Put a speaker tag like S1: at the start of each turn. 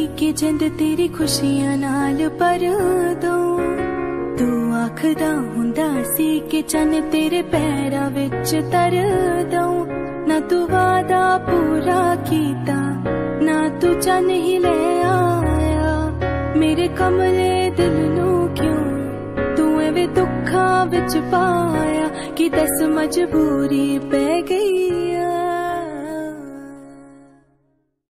S1: कि जिंद तेरी खुशियां नाल भर दूं। तू आखदा हुंदा सी कि चन्न तेरे पैरां विच तर दूं। ना तू वादा पूरा कीता, ना तू चन्न ही ले आया। मेरे कमले दिल नू क्यों तू एवें दुखां विच पाया। कि दस मजबूरी पै गई